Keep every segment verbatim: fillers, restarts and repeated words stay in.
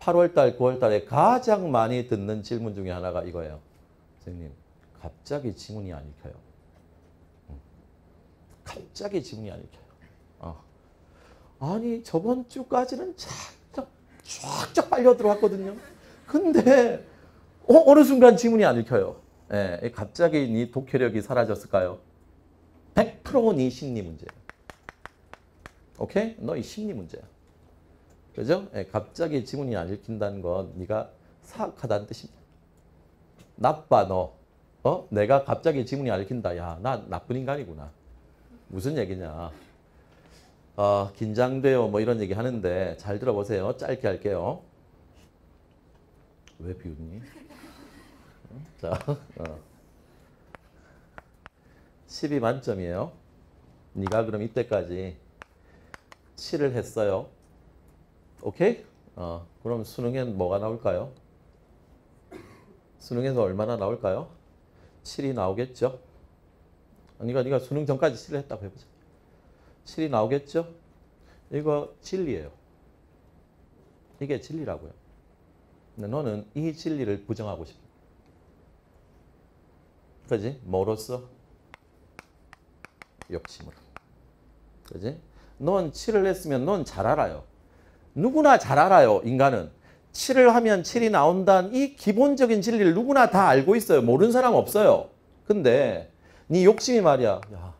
팔월달, 구월달에 가장 많이 듣는 질문 중에 하나가 이거예요. 선생님, 갑자기 지문이 안 읽혀요. 갑자기 지문이 안 읽혀요. 어. 아니 저번 주까지는 쫙쫙 쫙쫙 빨려 들어왔거든요. 근데 어, 어느 순간 지문이 안 읽혀요. 예, 갑자기 네 독해력이 사라졌을까요? 백 퍼센트 네 심리 문제예요. 오케이? 너의 심리 문제야. 그죠? 예, 갑자기 지문이 안 읽힌다는 건 네가 사악하다는 뜻입니다. 나빠 너. 어? 내가 갑자기 지문이 안 읽힌다. 야, 나 나쁜 인간이구나. 무슨 얘기냐. 어, 긴장돼요. 뭐 이런 얘기 하는데 잘 들어보세요. 짧게 할게요. 왜 비웃니? 자, 어. 십이 만점이에요. 네가 그럼 이때까지 칠을 했어요. 오케이? 어, 그럼 수능엔 뭐가 나올까요? 수능에서 얼마나 나올까요? 칠이 나오겠죠? 네가 네가 수능 전까지 칠을 했다고 해보자. 칠이 나오겠죠? 이거 진리예요. 이게 진리라고요. 근데 너는 이 진리를 부정하고 싶어. 그지? 뭐로써? 욕심으로. 그지? 넌 칠을 했으면 넌 잘 알아요. 누구나 잘 알아요. 인간은. 칠을 하면 칠이 나온다는 이 기본적인 진리를 누구나 다 알고 있어요. 모르는 사람 없어요. 근데 네 욕심이 말이야. 야,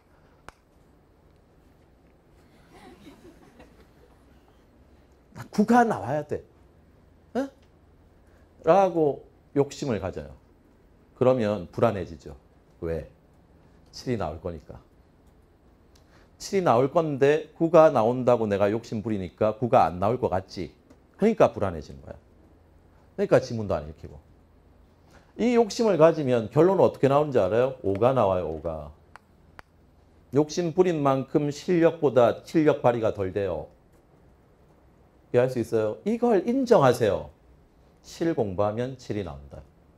구가 나와야 돼. 어? 라고 욕심을 가져요. 그러면 불안해지죠. 왜? 칠이 나올 거니까. 칠이 나올 건데 구가 나온다고 내가 욕심 부리니까 구가 안 나올 것 같지. 그러니까 불안해지는 거야. 그러니까 지문도 안 읽히고. 이 욕심을 가지면 결론은 어떻게 나오는지 알아요? 오가 나와요. 오가. 욕심 부린 만큼 실력보다 실력 발휘가 덜 돼요. 이해할 수 있어요? 이걸 인정하세요. 칠 공부하면 칠이 나온다.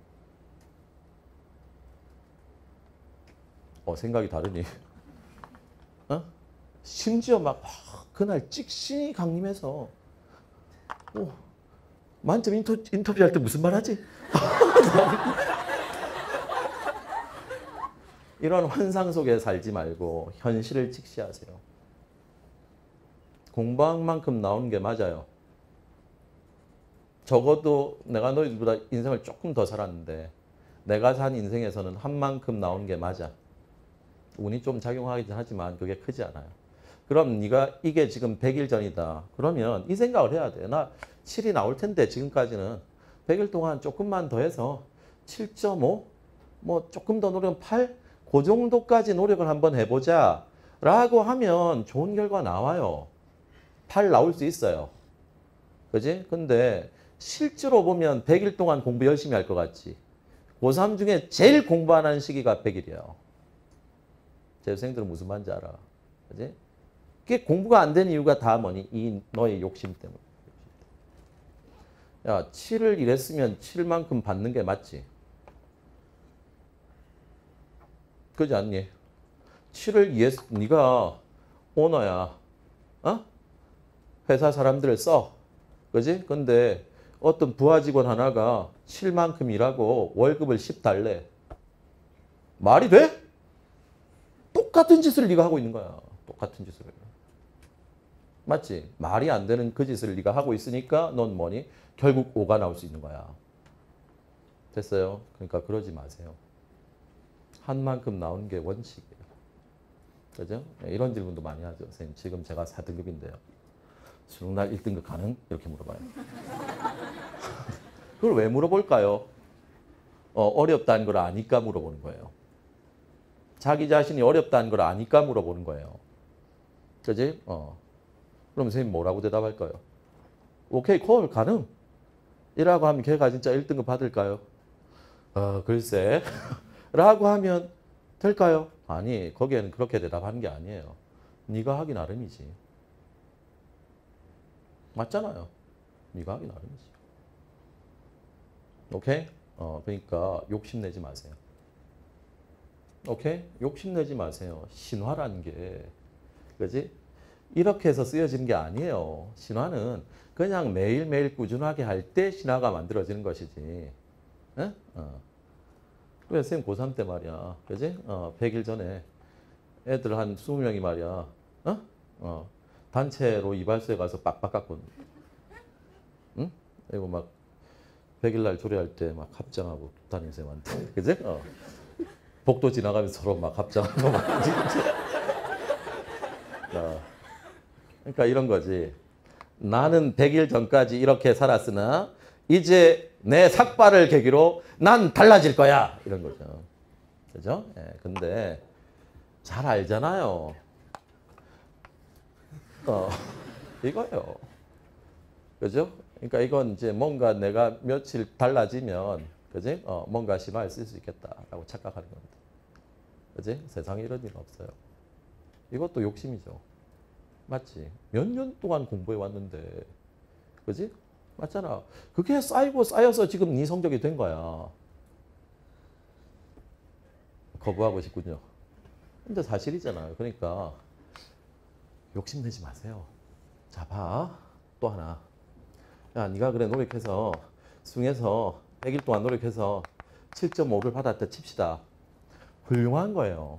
어, 생각이 다르니? 어? 심지어 막 아, 그날 찍신이 강림해서 오, 만점 인터, 인터뷰할 때 무슨 말 하지? 이런 환상 속에 살지 말고 현실을 직시하세요. 공부한 만큼 나오는 게 맞아요. 적어도 내가 너희들보다 인생을 조금 더 살았는데 내가 산 인생에서는 한 만큼 나오는 게 맞아. 운이 좀 작용하긴 하지만 그게 크지 않아요. 그럼 네가 이게 지금 백 일 전이다. 그러면 이 생각을 해야 돼. 나 칠이 나올 텐데 지금까지는 백 일 동안 조금만 더 해서 칠 점 오, 뭐 조금 더 노력하면 팔, 그 정도까지 노력을 한번 해보자 라고 하면 좋은 결과 나와요. 팔 나올 수 있어요. 그지? 근데 실제로 보면 백 일 동안 공부 열심히 할 것 같지. 고삼 중에 제일 공부 안 하는 시기가 백 일이에요. 재수생들은 무슨 말인지 알아. 그지? 그게 공부가 안 되는 이유가 다 뭐니? 이 너의 욕심 때문에. 야, 칠을 이랬으면 칠만큼 받는 게 맞지. 그렇지 않니? 칠을 이해, 네가 오너야. 어? 회사 사람들을 써. 그지? 근데 어떤 부하 직원 하나가 칠만큼 일하고 월급을 십 달래. 말이 돼? 똑같은 짓을 네가 하고 있는 거야. 똑같은 짓을. 맞지? 말이 안 되는 그 짓을 네가 하고 있으니까 넌 뭐니? 결국 오가 나올 수 있는 거야. 됐어요? 그러니까 그러지 마세요. 한 만큼 나오는 게 원칙이에요. 그죠? 이런 질문도 많이 하죠. 선생님, 지금 제가 사 등급인데요. 수능날 일 등급 가능? 이렇게 물어봐요. 그걸 왜 물어볼까요? 어, 어렵다는 걸 아니까 물어보는 거예요. 자기 자신이 어렵다는 걸 아니까 물어보는 거예요. 그지? 어. 그럼 선생님 뭐라고 대답할까요? 오케이, 콜, 가능. 이라고 하면 걔가 진짜 일 등급 받을까요? 어, 글쎄. 라고 하면 될까요? 아니, 거기에는 그렇게 대답하는 게 아니에요. 네가 하기 나름이지. 맞잖아요. 네가 하기 나름이지. 오케이? 어, 그러니까 욕심내지 마세요. 오케이? 욕심내지 마세요. 신화라는 게, 그지? 이렇게 해서 쓰여지는 게 아니에요. 신화는 그냥 매일매일 꾸준하게 할 때 신화가 만들어지는 것이지. 에? 어. 그래서 선생님 고삼 때 말이야. 그지? 어, 백 일 전에 애들 한 이십 명이 말이야. 어? 어. 단체로 이발소에 가서 빡빡 깎고. 응? 이거 막 백 일 날 조례할 때 막 합장하고 담임쌤한테. 그지? 어. 복도 지나가면서 서로 막 합장하고 막. 어. 그러니까 이런 거지. 나는 백 일 전까지 이렇게 살았으나 이제 내 삭발을 계기로 난 달라질 거야. 이런 거죠. 그죠? 예, 근데 잘 알잖아요. 어, 이거요. 그죠? 그러니까 이건 이제 뭔가 내가 며칠 달라지면, 그지? 어, 뭔가 심화를 쓸 수 있겠다라고 착각하는 겁니다. 그지? 세상에 이런 일은 없어요. 이것도 욕심이죠. 맞지? 몇 년 동안 공부해 왔는데, 그지? 맞잖아. 그게 쌓이고 쌓여서 지금 네 성적이 된 거야. 거부하고 싶군요. 근데 사실이잖아요. 그러니까 욕심내지 마세요. 자, 봐. 또 하나. 야, 네가 그래 노력해서 수능에서 백 일 동안 노력해서 칠 점 오를 받았다 칩시다. 훌륭한 거예요.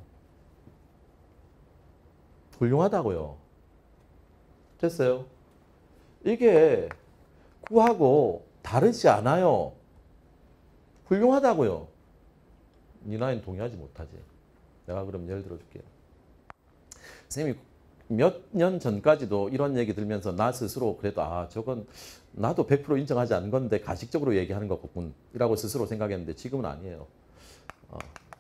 훌륭하다고요. 됐어요? 이게 구하고 다르지 않아요. 훌륭하다고요. 네 나이는 동의하지 못하지. 내가 그럼 예를 들어 줄게요. 선생님이 몇 년 전까지도 이런 얘기 들면서 나 스스로 그래도 아 저건 나도 백 퍼센트 인정하지 않은 건데 가식적으로 얘기하는 거군 이라고 스스로 생각했는데 지금은 아니에요. 어.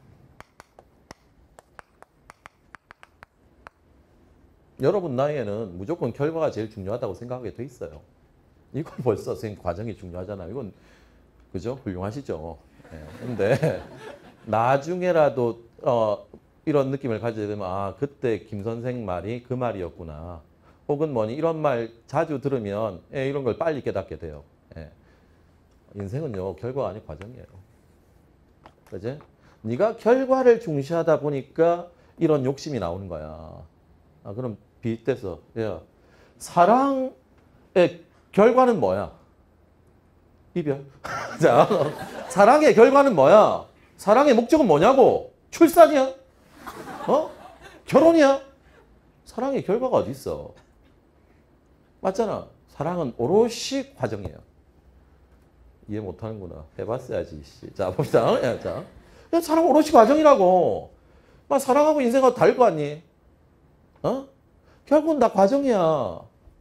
여러분 나이에는 무조건 결과가 제일 중요하다고 생각하게 돼 있어요. 이건 벌써 선생님 과정이 중요하잖아요. 이건 그죠? 훌륭하시죠. 네. 근데 나중에라도 어, 이런 느낌을 가지게 되면 아 그때 김 선생 말이 그 말이었구나. 혹은 뭐니 이런 말 자주 들으면 예, 이런 걸 빨리 깨닫게 돼요. 예. 인생은요 결과가 아닌 과정이에요. 그지? 네가 결과를 중시하다 보니까 이런 욕심이 나오는 거야. 아, 그럼 빗대서 야, 사랑의 결과는 뭐야? 이별. 자, 사랑의 결과는 뭐야? 사랑의 목적은 뭐냐고? 출산이야? 어? 결혼이야? 사랑의 결과가 어디 있어? 맞잖아. 사랑은 오롯이 과정이에요. 이해 못하는구나. 해봤어야지. 자, 봅시다. 야, 자, 사랑 오롯이 과정이라고. 막 사랑하고 인생하고 다를 거 아니? 어? 결국은 다 과정이야.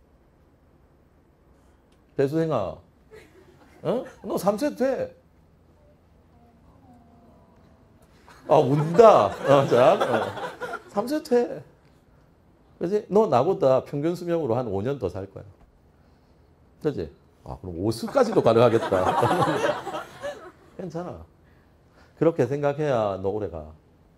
배수생아, 어? 너 삼 세 돼. 아, 운다. 어, 자, 어. 삼 세 돼. 그지? 너 나보다 평균 수명으로 한 오 년 더 살 거야. 그지? 아, 그럼 오수까지도 가능하겠다. 괜찮아. 그렇게 생각해야 너 오래 가.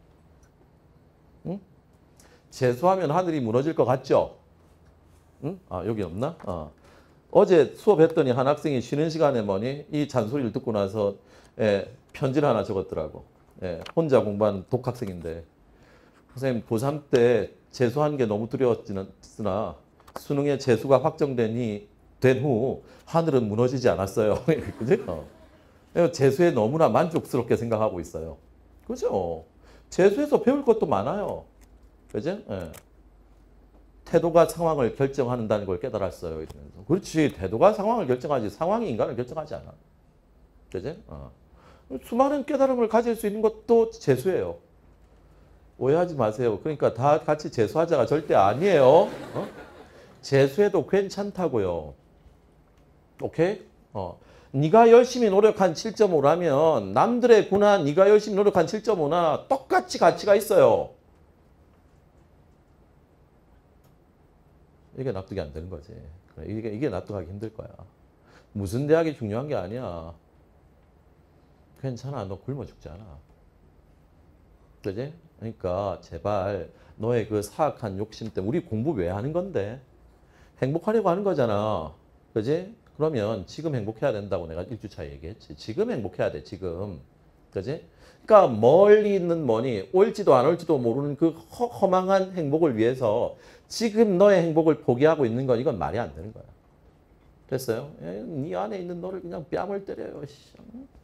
응? 재수하면 하늘이 무너질 것 같죠? 응? 아, 여기 없나? 어. 어제 수업했더니 한 학생이 쉬는 시간에 뭐니? 이 잔소리를 듣고 나서 예, 편지를 하나 적었더라고. 예, 혼자 공부하는 독학생인데. 선생님, 고삼 때 재수하는 게 너무 두려웠으나 수능에 재수가 확정되니 된 후 하늘은 무너지지 않았어요. 그지? 어. 재수에 너무나 만족스럽게 생각하고 있어요. 그죠? 재수에서 배울 것도 많아요. 그지? 예. 태도가 상황을 결정한다는 걸 깨달았어요. 이러면서. 그렇지. 태도가 상황을 결정하지 상황이 인간을 결정하지 않아. 그지? 어. 수많은 깨달음을 가질 수 있는 것도 재수예요. 오해하지 마세요. 그러니까 다 같이 재수하자가 절대 아니에요. 어? 재수해도 괜찮다고요. 오케이? 어. 네가 열심히 노력한 칠 점 오라면 남들의 구나 네가 열심히 노력한 칠 점 오나 똑같이 가치가 있어요. 이게 납득이 안 되는 거지. 이게, 이게 납득하기 힘들 거야. 무슨 대학이 중요한 게 아니야. 괜찮아. 너 굶어 죽지 않아. 그지? 그러니까 제발 너의 그 사악한 욕심 때문에 우리 공부 왜 하는 건데? 행복하려고 하는 거잖아. 그지? 그러면 지금 행복해야 된다고 내가 일 주차에 얘기했지. 지금 행복해야 돼. 지금. 그지? 그러니까 멀리 있는 뭐니 올지도 안 올지도 모르는 그 허, 허망한 행복을 위해서 지금 너의 행복을 포기하고 있는 건 이건 말이 안 되는 거야. 됐어요? 예, 네 안에 있는 너를 그냥 뺨을 때려요. 씨.